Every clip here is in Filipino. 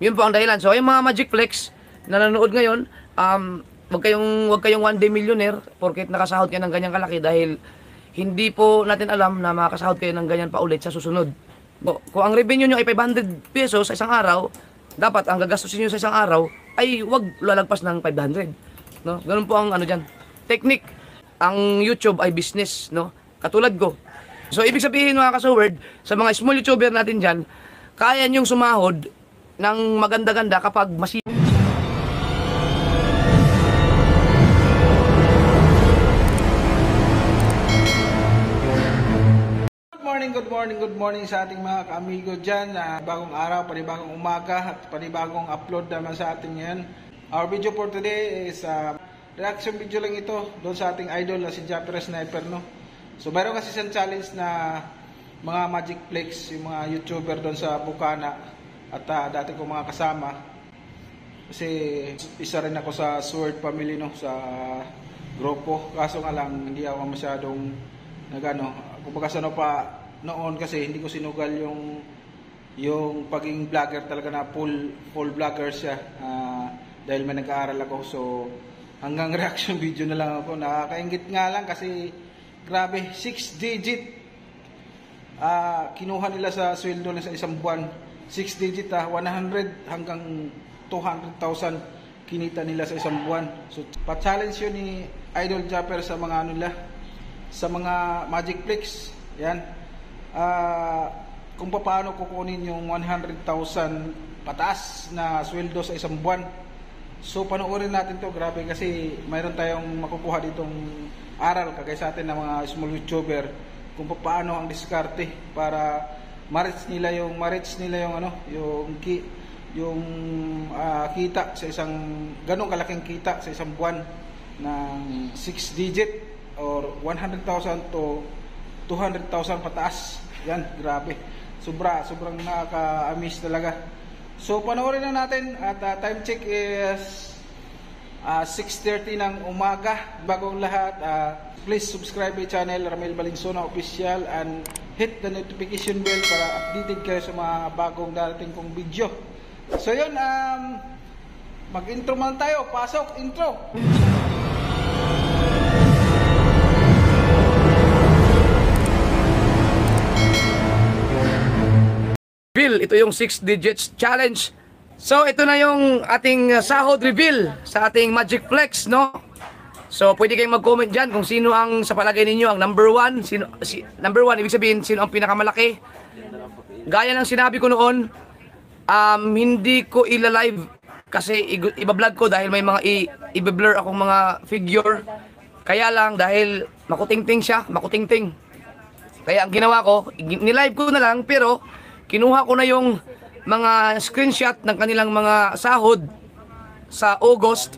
Yun po ang dahilan. So, yung mga Magic Flex na nanonood ngayon, wag kayong one day millionaire porket nakasahod kayo ng ganyang kalaki dahil hindi po natin alam na makakasahod kayo ng ganyan pa ulit sa susunod. Kung ang revenue nyo ay 500 pesos sa isang araw, dapat ang gagastusin nyo sa isang araw ay wag lalagpas ng 500. No? Ganun po ang ano dyan. Technique. Ang YouTube ay business. No? Katulad ko. So, ibig sabihin mga kasaward, sa mga small YouTuber natin dyan, kaya nyong sumahod ng maganda-ganda kapag masipag. Good morning sa ating mga ka-amigo dyan. Bagong araw, panibagong umaga at panibagong upload naman sa ating ngayon. Our video for today is reaction video lang ito doon sa ating idol na si Japper Sniper, no? So mayroon kasi siyang challenge na mga Magic Flex, yung mga YouTuber doon sa Bukana at dati ko mga kasama. Kasi isa rin ako sa Sword Family, no, sa grupo. Kaso nga lang hindi ako masyadong kumbaga sa pa noon kasi hindi ko sinugal yung pagiging vlogger talaga na full vlogger siya, dahil may nag-aaral ako. So hanggang reaction video na lang ako. Nakakaingit nga lang kasi grabe, 6 digit kinuha nila sa sweldo na sa isang buwan. 6 digit 100 hanggang 200,000 kinita nila sa isang buwan. So pa-challenge yun ni Idol Japper sa mga nila, sa mga Magic Flex. Yan. Kung paano kukunin yung 100,000 pataas na sweldo sa isang buwan. So panoorin natin to. Grabe kasi mayroon tayong makukuha ditong aral kagaya sa atin ng mga small YouTuber kung paano ang diskarte para ma-reach nila yung kita sa isang ganong kalaking kita sa isang buwan ng 6 digit or 100,000 to 200,000 pataas. Yan, grabe. Sobrang nakaka-amaze talaga. So panoorin na natin at time check is 6:30 ng umaga. Bago ang lahat, please subscribe my channel Ramel Valenzuela Official and hit the notification bell para updated kayo sa mga bagong darating kong video. So yun, mag-intro man tayo. Pasok, intro! Bill, ito yung 6 digits challenge. So ito na yung ating sahod reveal sa ating Magic Flex, no? So pwede kayong mag-comment dyan kung sino ang sa palagay ninyo ang number 1. Number 1, ibig sabihin sino ang pinakamalaki. Gaya ng sinabi ko noon, hindi ko ila-live kasi iba-vlog ko dahil may mga i-blur akong mga figure. Kaya lang dahil makutingting siya, makutingting. Kaya ang ginawa ko, ni-live ko na lang pero kinuha ko na yung mga screenshot ng kanilang mga sahod sa August.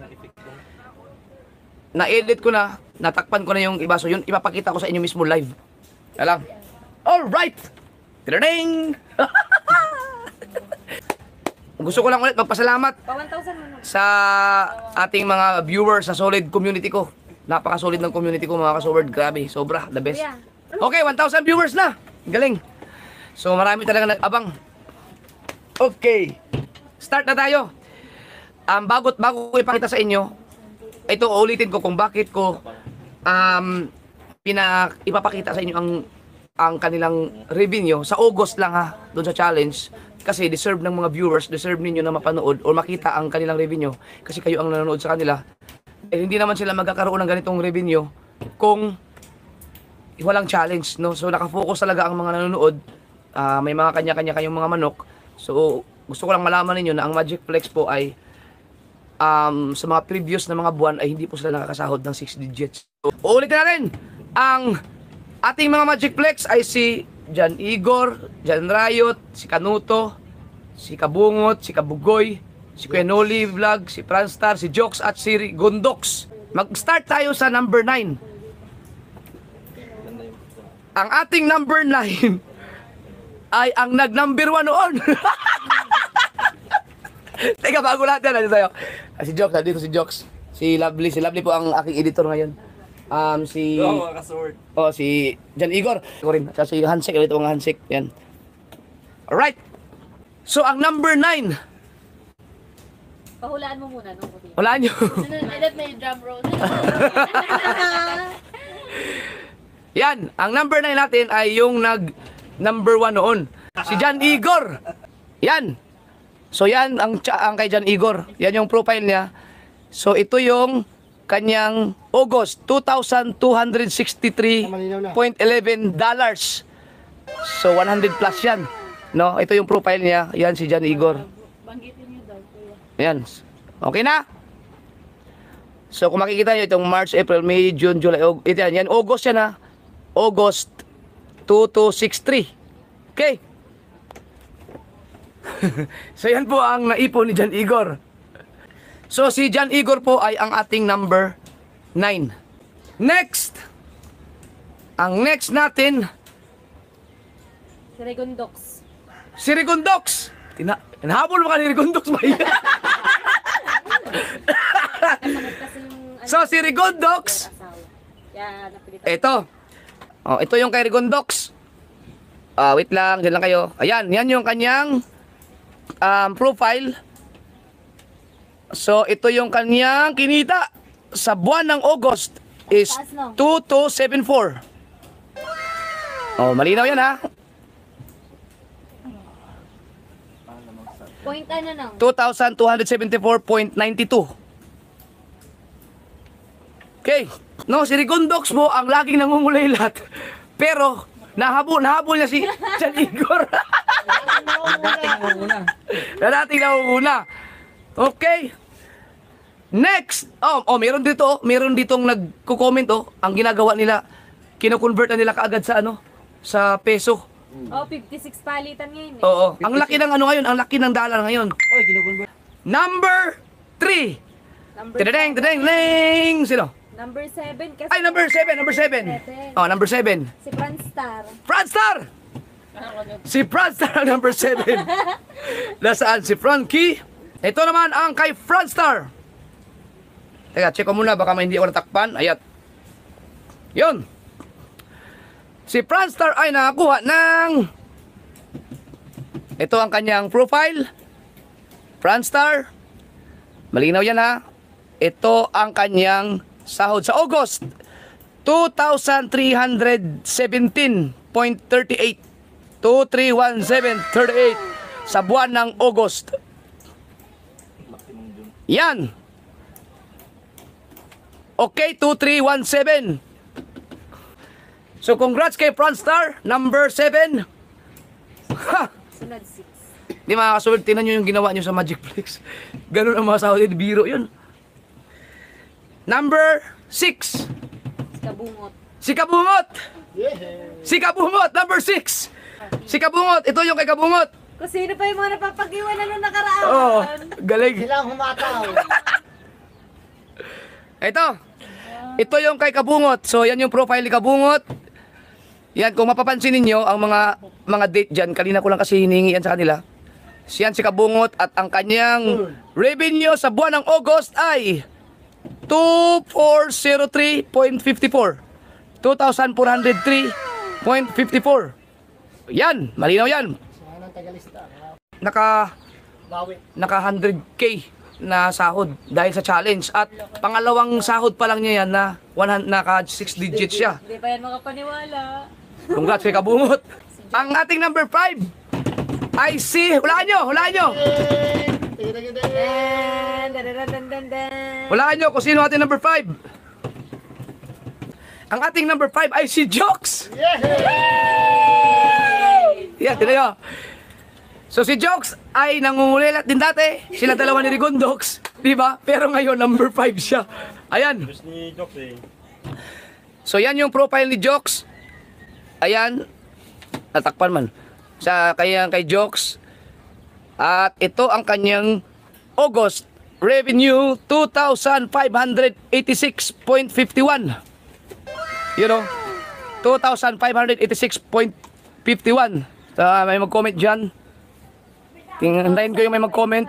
Na-edit ko na, natakpan ko na yung iba. So yun, ipapakita ko sa inyo mismo live. Alam. Alright! Tadading! Gusto ko lang ulit magpasalamat sa ating mga viewers sa solid community ko. Napaka-solid ng community ko mga kasoward. Grabe, sobra, the best. Okay, 1,000 viewers na. Galing. So marami talaga nag-abang. Okay. Start na tayo. Bago ko ipakita sa inyo, ito ulitin ko kung bakit ko ipapakita sa inyo ang kanilang revenue sa August lang ha, doon sa challenge. Kasi deserve ng mga viewers, deserve ninyo na mapanood o makita ang kanilang revenue kasi kayo ang nanonood sa kanila. Eh, hindi naman sila magkakaroon ng ganitong revenue kung walang challenge, no? So nakafocus talaga ang mga nanonood. May mga kanya-kanya kayong mga manok. So gusto ko lang malaman ninyo na ang Magic Flex po ay sa mga previous na mga buwan ay hindi po sila nakakasahod ng 6 digits. So, uulitin natin. Ang ating mga Magic Flex ay si Jan Igor, Jan Riot, si Kanuto, si Kabungot, si Kabugoy, si Kuya Noli Vlog, si Franstar, si Jokes at si Gondox. Mag-start tayo sa number 9. Ang ating number 9 ay ang nag-number 1 noon. Teka, bago lahat yan. Ano tayo? Si Jokes, dito si Jokes. Si Lovely po ang aking editor ngayon. Si Jan Igor. Ako rin. Si Hansik, ito ang Hansik. Yan. Alright. So, ang number 9 Pahulaan mo muna, no? Wala nyo. Let may drum roll. Yan, ang number 9 natin ay yung number 1 noon. Si John Igor. Yan. So yan ang kay John Igor. Yan yung profile niya. So ito yung kanyang August 2,263.11 dollars. So 100 plus yan. No, ito yung profile niya. Yan si John Igor. Banggitin niyo daw, kuya. Yan. Okay na? So kung makikita nyo itong March, April, May, June, July, ito yan. Yan, August yan ha. August 2263. Okay. So yan po ang naipon ni John Igor. So si John Igor po ay ang ating number 9. Next. Ang next natin, Si Regondox. si Rigondox. Hinahabol mo ka ni Rigondox ba yan? Kasi yung So si Rigondox, asawa. Kaya napilitan. ito. Oh, ito yung kay Rigondox. Wait lang, dyan lang kayo. Ayan, yan yung kanyang profile. So, ito yung kanyang kinita sa buwan ng August is Taas, no? 2274. Oh, malinaw yan ha. Point ano nang? 2,274.92. Okay. No, si Rigondox mo ang laging nangungulaylat. Pero, nahabol niya si John Igor. Dating nangunguna. Okay. Next. Meron ditong nagko-comment ang ginagawa nila, kino-convert na nila kaagad sa sa peso. Oh, 56 palitan ngayon eh. Oo. Ang laki ng ngayon, ang laki ng dollar ngayon. Number 3. Number Tideng, tideng. Sino? Number 7 kasi Ay, number 7. Oh, number 7. si Franstar. Franstar! Si Franstar ang number 7. Nasaan si Frankie? Ito naman ang kay Franstar. Teka, check ko muna. Baka hindi ako natakpan. Ayat. Yun. Si Franstar ay nakakuha ng... Ito ang kanyang profile. Franstar. Malinaw yan ha. Ito ang kanyang sahod sa August. 2,317.38. 2317.38 sa buwan ng August. Yan. Okay, 2317. So congrats kay Franstar, number 7. Ha! Sunod 6. Di mga kasunod, tingnan nyo yung ginawa nyo sa Magicflix. Ganun ang mga sahod, biro yun. Number 6. Kabungot. Si Kabungot. Si Kabungot, number 6. Si Kabungot, ito yung kay Kabungot. Kung sino pa yung mga napapag-iwanan nung nakaraan. Oh, galing. Silang humataw. Ito yung kay Kabungot. So yan yung profile ni Kabungot. Yan, kung mapapansin ninyo, ang mga date dyan, kanina ko lang kasi hiningi yan sa kanila. Yan si Kabungot at ang kanyang revenue sa buwan ng August ay 2,403.54. 2,403.54. Yan, malinaw yan. Sana tagalista. Naka Bawi. 100k na sahod dahil sa challenge at pangalawang sahod pa lang niya yan na naka 6 digits siya. Hindi pa yan makapaniwala. Congrats kay Kabungot. Ang ating number 5 ay si, hulaan nyo. Dan, dan, dan, dan, dan, dan. Hulaan nyo kung sino ating number 5. Ang ating number 5 ay si Jokes. Yan, tinan nyo. So si Jokes ay nangungulilat din dati. Sila dalawa ni Rigondox, di ba? Pero ngayon number 5 siya. Ayan. So yan yung profile ni Jokes. Ayan. Natakpan man. Kay Jokes. At ito ang kanyang August revenue 2,586.51. You know, 2,586.51. May mag-comment dyan. Hintayin ko yung may mag-comment.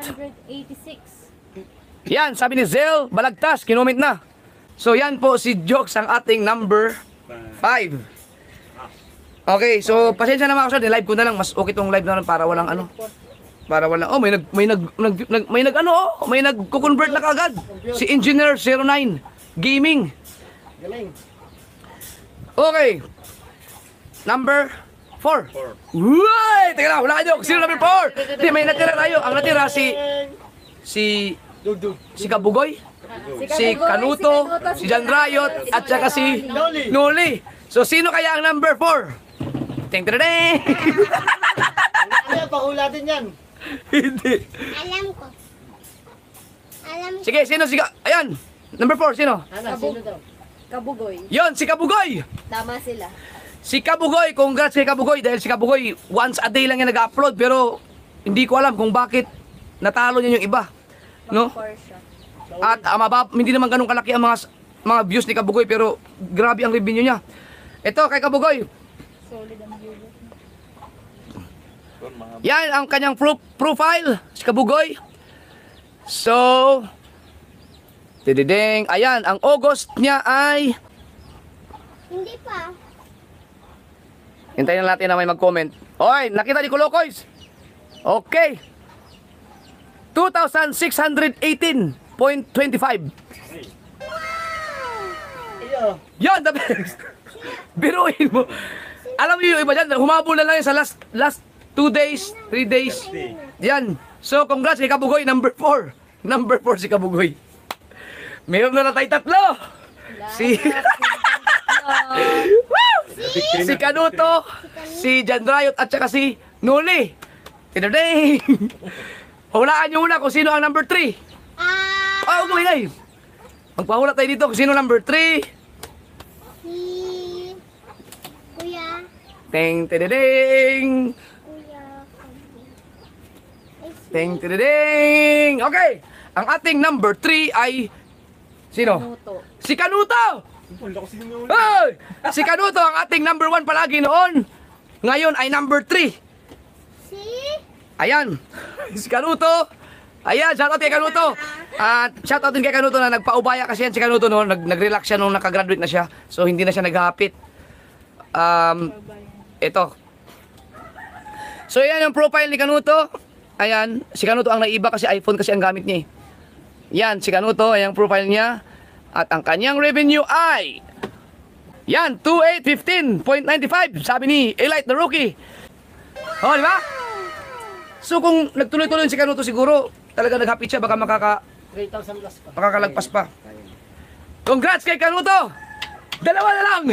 186. Yan, sabi ni Zel Balagtas, kinoment na. So yan po si Jokes ang ating number 5. Okay, so pasensya na mga kasal, live ko na lang. Mas okay tong live na lang para walang Para wala, oh, may nagko-convert na kaagad. Si Engineer 09 Gaming. Galing. Okay. Number 4. Uy! Teka lang, wala nyo. Sino number 4? Hindi, may natira tayo. Ang natira si Dugdug. Kabugoy, si Kanuto, si Jan Rayot, at saka si Noli. So, sino kaya ang number 4? Ting ting ting. Ano yan? Pahula din yan. Hindi. Alam ko. Alam ko. Sige, sino? Ayan. Number 4, sino? Ana, sino daw? Kabugoy. Yon, si Kabugoy. Tama sila. Si Kabugoy, congrats kay Kabugoy. Dahil si Kabugoy, once a day lang yan nag-upload. Pero, hindi ko alam kung bakit natalo niya yung iba. No? Porsche. At hindi naman ganun kalaki ang mga views ni Kabugoy. Pero, grabe ang revenue niya. Ito, kay Kabugoy. Solid ang viewer. Yan ang kanyang profile, si Kabugoy. So, dididing, ayan, ang August niya ay, Hindi pa. hintayin na natin na may mag-comment. Oy, nakita ni Kulokoys. Okay. 2,618.25. Iyo. Yan, the best. Biruin mo. Alam mo yung iba dyan, humabol na lang yun sa last 2 days, 3 days. Yan. So, congrats kay Kabugoy, number 4. Number 4 si Kabugoy. Meron na tayo tatlo. Si si Kanuto, si Jan Rayot, at saka si Noli. Tidading. Hulaan nyo muna kung sino ang number 3. Oh, okay. Magpahula tayo dito kung sino number 3. Si... Kuya. Ting, tidading. Kuya. Ting, tidading. Okay. Ang ating number 3 ay... Sino? Kanuto. Si Kanuto! Hey! Si Kanuto ang ating number 1 palagi noon. Ngayon ay number 3. Si... Ayan. Si Kanuto. Ayan, shoutout kay Kanuto. At shoutout din kay Kanuto na nagpaubaya kasi yan si Kanuto noon. Nag-relax siya nung nakagraduate na siya. So hindi na siya naghapit. Ito. So yan yung profile ni Kanuto. Ayan, si Kanuto ang naiba kasi iPhone kasi ang gamit niya eh. Yan, si Kanuto, ayan ang profile niya. At ang kanyang revenue ay... Yan, 2,815.95. Sabi ni Elite the Rookie. Oh, di ba? So kung nagtuloy-tuloy si Kanuto siguro, talaga naghapit siya, baka 3,000 plus pa. makakalagpas pa. Congrats kay Kanuto! Dalawa na lang!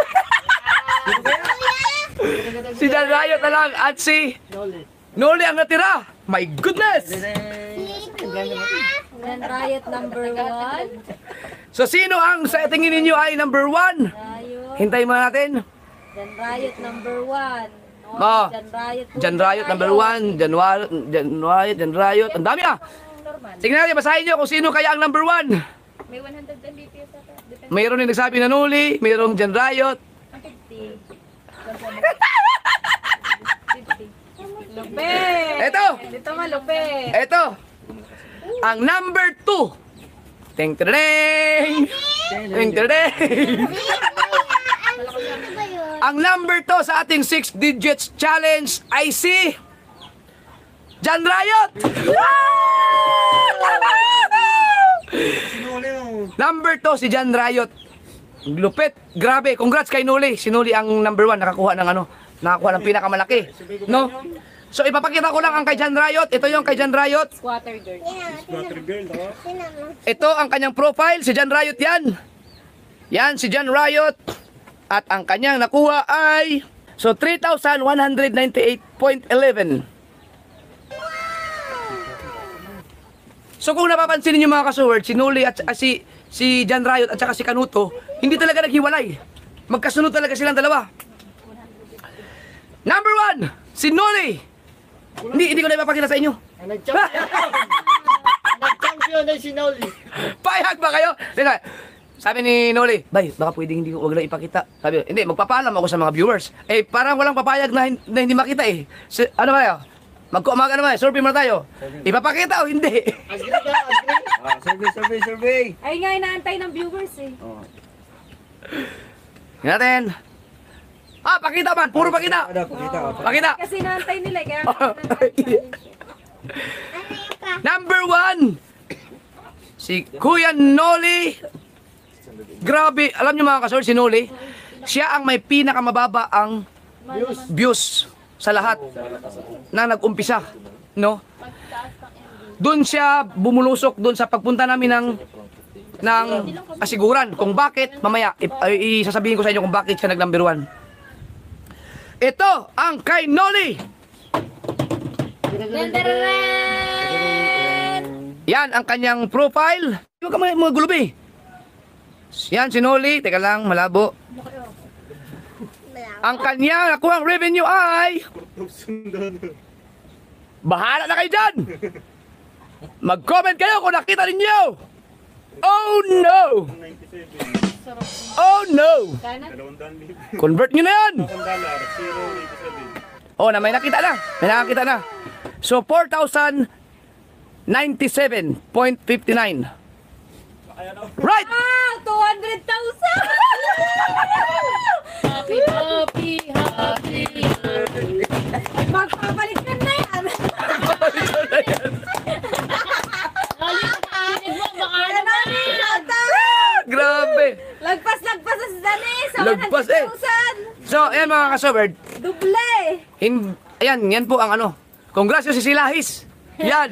Si Jan Rayot na lang at si Noli. Noli ang natira. My goodness! Si Kuya. Then Riot number 1. So sino ang sa tingin ninyo ay number 1? Riot. Hintayin mo natin. Then Riot number 1. Oh. Then Riot. Jan Rayot number 1, Jan Rayot, Jan Rayot. Ang dami ah. Normal. Tingnan natin, basahin nyo kung sino kaya ang number 1. May 110 BPS ata. Depende. Mayroon din nagsabi na Noli, mayroong Jan Rayot. 50. 50. Lupe. Eto! Dito nga, Lupe. Eto! Ang number 2. Ting ting ting ting. Ano ba yun? Ang number 2 sa ating 6 digits challenge ay si Jan Rayot. Number 2 si Jan Rayot. Lupit, grabe. Congrats kay Noli. Si Noli ang number 1 nakakuha ng ng pinakamalaki, no? So ipapakita ko lang ang kay Jan Rayot. Ito yung kay Jan Rayot. Squatter girl. Tinan mo. Ito ang kanyang profile, si Jan Rayot yan. Yan, si Jan Rayot. At ang kanyang nakuha ay... So, 3,198.11. So, kung napapansin niyo mga kasuword, si Noli at si Jan Rayot at saka si Kanuto, hindi talaga naghiwalay. Magkasunod talaga silang dalawa. Number 1, si Noli. Hindi ko na ipapakita sa inyo. Ang nag-champion. Nag-champion na si Noli. Payag ba kayo? Teka, sabi ni Noli, bay, baka pwedeng wag lang ipakita. Sabi, hindi, magpapaalam ako sa mga viewers. Eh, parang walang papayag na hindi makita eh. Ano ba kayo? Ano ba, survey muna tayo. Ipapakita o hindi? Agree ka? Agree? Survey. Ay nga, inaantay ng viewers eh. Tingnan natin. Pakita man, puro pakita. Ada, pakita. Pakita. Kasi inaantay nila, kaya Number 1, si Kuya Noli. Grabe, alam niyo mga kasor, si Noli, siya ang may pinakamababa ang views sa lahat na nag-umpisa, no? Doon siya bumulusok doon sa pagpunta namin ng asiguran kung bakit, mamaya isasabihin ko sa inyo kung bakit siya nag-number 1. Ito ang kay Noli. Yan ang kanyang profile. Huwag ka mga gulubi. Yan si Noli. Teka lang, malabo. Ang kanya nakuhang revenue ay... Bahala na kayo dyan! Mag-comment kayo kung nakita ninyo! Oh no! Oh no! Convert nyo na yan! Oh, may nakita na. May nakakita na. So, 4,097.59. Right! Ah, 200,000! Happy, happy, happy. Magpapalit ka na yan! Grabe! Lagpas sa Dani! Sa Lagpas, eh. 100,000! So, ayan mga kasoberd. Duble! Ayan, yan po ang ano. Congrats yung si Silahis. Yan.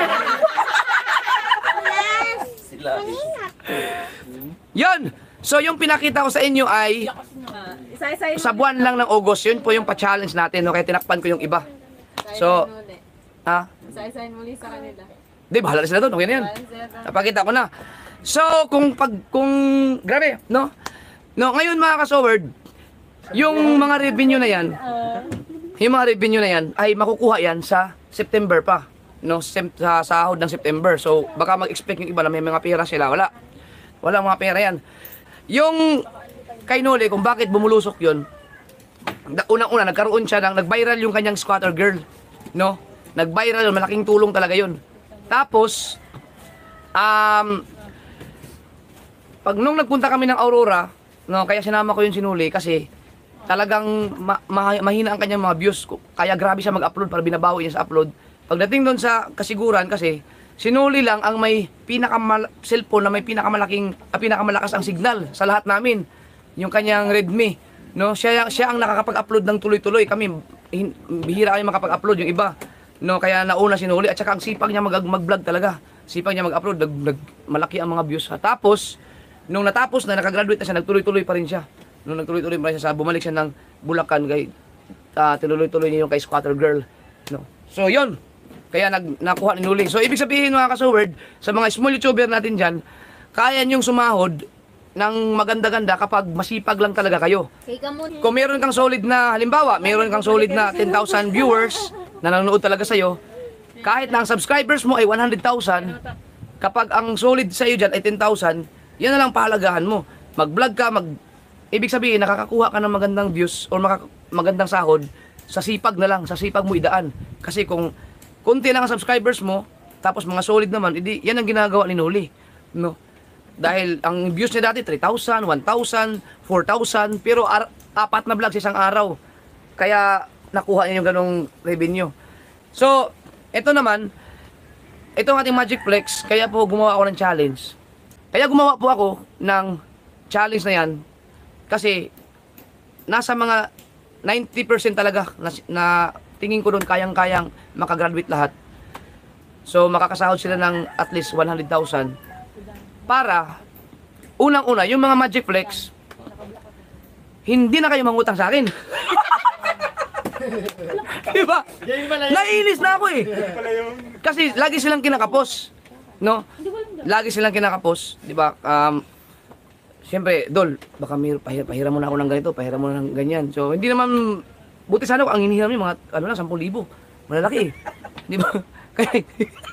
Yan. So, yung pinakita ko sa inyo ay Isa-isa sa buwan lang ng August. Yun po yung pa-challenge natin. No? Kaya tinakpan ko yung iba. So, ha? Isa-isahin muli sa kanila. Di, bahala na sila doon. Okay na yan. Napakita ko na. So, kung grabe, no? No, ngayon mga ka-soward, yung mga revenue na yan, ay makukuha yan sa September pa. No, sa sahod ng September. So, baka mag-expect yung iba na may mga pera sila. Wala. Wala mga pera yan. Yung kay Noli, kung bakit bumulusok yun, unang-una, nagkaroon siya nag-viral yung kanyang squatter girl. No? Nag-viral yun, malaking tulong talaga yun. Tapos, pag nung nagpunta kami ng Aurora, no, kaya sinama ko yung sinuli kasi talagang mahina ang kanyang mga views. Kaya grabe siya mag-upload para binabawi niya sa upload. Pagdating doon sa kasiguran kasi, sinuli lang ang may cellphone na may pinakamalakas ang signal sa lahat namin. Yung kanyang Redmi. No, siya ang nakakapag-upload ng tuloy-tuloy. Kami, bihira kami makapag-upload yung iba. No, kaya nauna sinuli at saka ang sipag niya mag-vlog talaga. Sipag niya mag-upload, malaki ang mga views. Tapos, nung natapos na, nakagraduate na siya, nagtuloy-tuloy pa rin siya. Nung nagtuloy-tuloy pa rin siya, bumalik siya ng Bulacan, tinuloy-tuloy niya yung kay Squatter Girl. No. So, yun. Kaya nakuha ni Nuli. So, ibig sabihin mga ka-soward, sa mga small YouTuber natin dyan, kaya niyong sumahod ng maganda-ganda kapag masipag lang talaga kayo. Kung meron kang solid na, halimbawa, meron kang solid na 10,000 viewers na nanonood talaga sa'yo, kahit na ang subscribers mo ay 100,000, kapag ang solid sa'yo dyan ay 10,000, yan na lang pahalagahan mo. Mag-vlog ka, ibig sabihin, nakakakuha ka ng magandang views or magandang sahod, sa sipag na lang, sa sipag mo idaan. Kasi kung konti lang ang subscribers mo, tapos mga solid naman, yan ang ginagawa ni Noli. No? Dahil ang views niya dati, 3,000, 1,000, 4,000, pero 4 na vlog sa isang araw. Kaya nakuha niya yung ganong revenue. So, ito naman, itong ating Magic Flex, kaya po gumawa ako ng challenge. Kaya gumawa po ako ng challenge na yan, kasi nasa mga 90% talaga na tingin ko doon kayang-kayang makagraduate lahat. So, makakasahod sila ng at least 100,000 para, unang-una, yung mga Magic Flex, hindi na kayo mangutang sa akin. Diba? Naiinis na ako eh. Kasi lagi silang kinakapos. No? Lagi silang kinakapos. Diba? Siyempre, Dol, baka pahiram mo na ako ng ganito, pahiram mo na ng ganyan. So, hindi naman, buti sana ang hinihiram niyo mga, 10,000. Malalaki eh. Di ba? Kaya,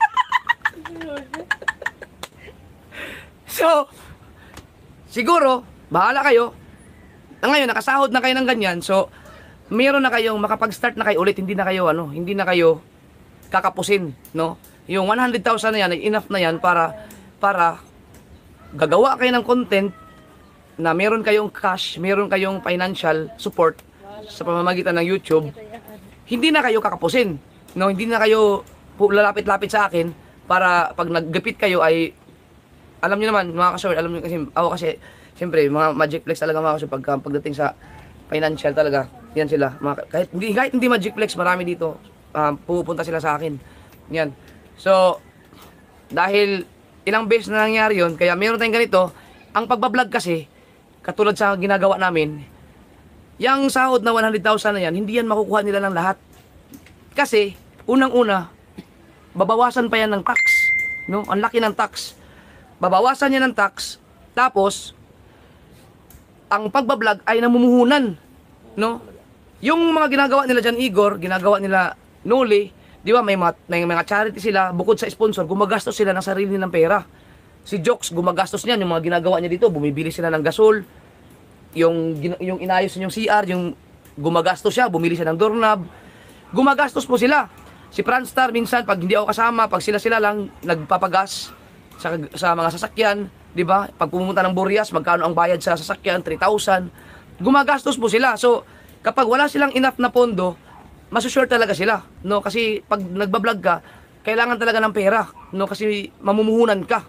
so, siguro, bahala kayo. Ngayon, nakasahod na kayo ng ganyan. So, mayroon na kayong makapag-start na kayo ulit. Hindi na kayo kakapusin, no? Yung 100,000 na yan, ay enough na yan para gagawa kayo ng content na meron kayong cash, meron kayong financial support sa pamamagitan ng YouTube. Hindi na kayo kakapusin, no? Hindi na kayo lalapit-lapit sa akin para pag naggapit kayo ay alam niyo naman mga kasword, alam niyo kasi ako kasi siyempre mga Magic Flex talaga mga kasword pagdating sa financial talaga, yan sila. Kahit hindi Magic Flex, marami dito pupunta sila sa akin. Yan. So dahil ilang beses na nangyari yun, kaya meron tayong ganito. Ang pagbablog kasi, katulad sa ginagawa namin, yung sahod na 100,000 na yan, hindi yan makukuha nila ng lahat. Kasi, unang-una, babawasan pa yan ng tax. No? Ang laki ng tax. Babawasan yan ng tax, tapos, ang pagbablog ay namumuhunan. No? Yung mga ginagawa nila dyan, Igor, ginagawa nila Noli, di ba, may mga charity sila, bukod sa sponsor, gumagastos sila ng sarili ng pera. Si Jokes, gumagastos niyan, yung mga ginagawa niya dito, bumibili sila ng gasol, yung inayos niya yung CR, yung gumagastos siya, bumili siya ng doorknob, gumagastos po sila. Si Franstar, minsan, pag hindi ako kasama, pag sila lang nagpapagas sa mga sasakyan, di ba, pag pumunta ng Burias, magkano ang bayad sa sasakyan, 3,000, gumagastos po sila. So, kapag wala silang enough na pondo, masusure talaga sila, no? Kasi pag nagbablog ka, kailangan talaga ng pera, no? Kasi mamumuhunan ka.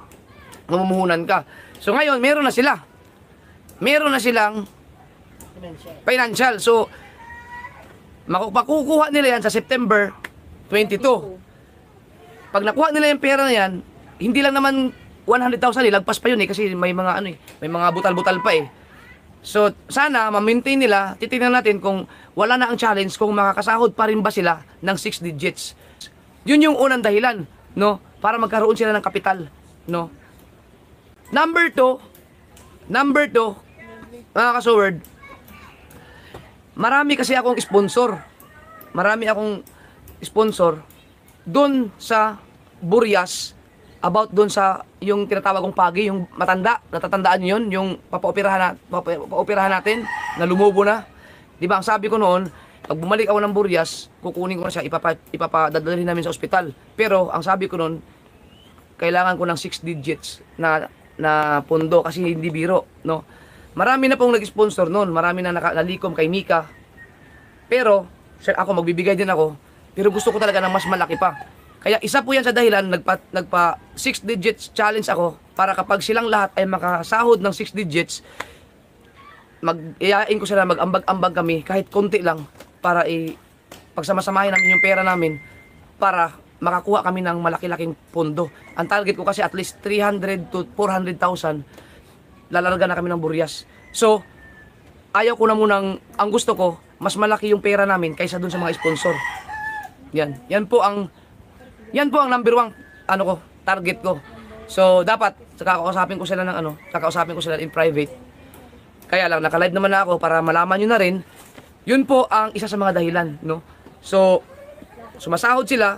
So ngayon, meron na sila. Meron na silang financial. So makukuha nila yan sa September 22. Pag nakuha nila yung pera na yan, hindi lang naman 100,000, lagpas pa yun kasi may mga may mga butal-butal pa eh. So, sana ma-maintain nila, titingnan natin kung wala na ang challenge, kung makakasahod pa rin ba sila ng 6 digits. Yun yung unang dahilan, no? Para magkaroon sila ng kapital, no? Number 2, mga kasoward, marami kasi akong sponsor. Marami akong sponsor doon sa Burias, about doon sa yung tinatawag kong pagi, yung matanda, natatandaan nyo yun, yung papaoperahan natin, na lumubo na. Di ba, ang sabi ko noon, pag bumalik ako ng Burias, kukunin ko na siya, ipapadadalhin namin sa ospital. Pero, ang sabi ko noon, kailangan ko ng 6 digits na pondo, kasi hindi biro, no? Marami na pong nag-sponsor noon, marami na nalikom kay Mika. Pero, ako, magbibigay din ako, pero gusto ko talaga ng mas malaki pa. Kaya isa po yan sa dahilan, nagpa 6 digits challenge ako para kapag silang lahat ay makasahod ng 6 digits, iyain ko sila, mag-ambag-ambag kami kahit konti lang para pagsamasamahin namin yung pera namin para makakuha kami ng malaki-laking pondo. Ang target ko kasi at least 300 to 400,000 lalarga na kami ng Burias. So, ayaw ko na munang, ang gusto ko, mas malaki yung pera namin kaysa dun sa mga sponsor. Yan po ang number 1 target ko. So dapat kakausapin ko sila in private. Kaya lang naka-live naman na ako para malaman niyo na rin. Yun po ang isa sa mga dahilan, no? So sumasahod sila.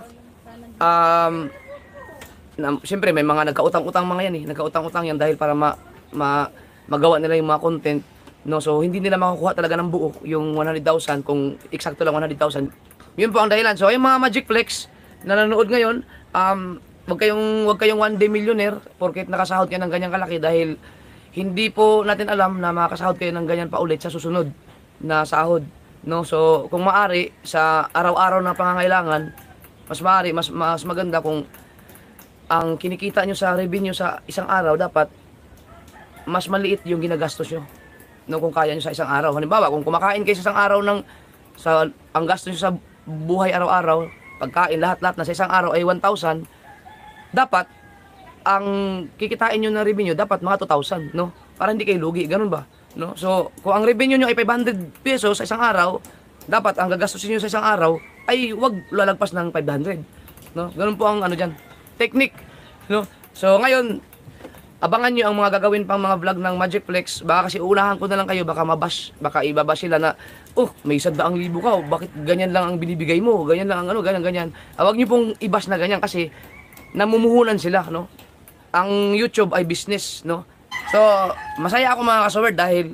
Siyempre may mga nagkautang-utang mga yan eh. Nagkautang-utang yan dahil para magawa nila yung mga content, no? So hindi nila makukuha talaga ng buo yung 100,000 kung eksakto lang 100,000. Yun po ang dahilan. So yung mga Magic Flex na nanonood ngayon, wag kayong one day millionaire porket nakasahod kayo ng ganyang kalaki, dahil hindi po natin alam na makakasahod kayo ng ganyan pa ulit sa susunod na sahod, no? So kung maari sa araw-araw na pangangailangan, mas maganda kung ang kinikita nyo sa revenue sa isang araw dapat mas maliit yung ginagastos nyo, no? Kung kaya nyo sa isang araw, halimbawa kung kumakain kayo sa isang araw ang gastos nyo sa buhay araw-araw, pagkain, lahat-lahat na sa isang araw ay 1,000, dapat ang kikitain nyo na revenue dapat mga 2,000, no? Para hindi kayo lugi, ganun ba? No? So, kung ang revenue nyo ay 500 pesos sa isang araw, dapat ang gagastusin nyo sa isang araw ay wag lalagpas ng 500, no? Ganun po ang technique, no? So, ngayon, abangan nyo ang mga gagawin pang mga vlog ng Magic Flex. Baka kasi uunahan ko na lang kayo, baka ibabash sila na, may 100,000 ka, bakit ganyan lang ang binibigay mo, ganyan lang ang ganyan. Huwag nyo pong ibash na ganyan kasi namumuhunan sila, no? Ang YouTube ay business, no? So, masaya ako mga kasaward dahil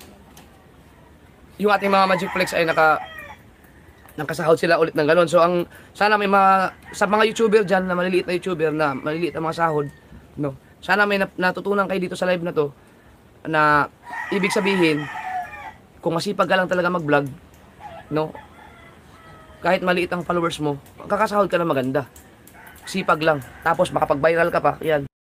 yung ating mga Magic Flex ay nakasahod sila ulit ng gano'n. So, sana may sa mga YouTuber dyan na maliliit na YouTuber na maliliit na mga sahod, no? Sana may natutunan kayo dito sa live na to na ibig sabihin kung masipag ka lang talaga mag-vlog, no? kahit maliit ang followers mo, kakasahod ka na maganda. Sipag lang. Tapos makapag-viral ka pa, yan.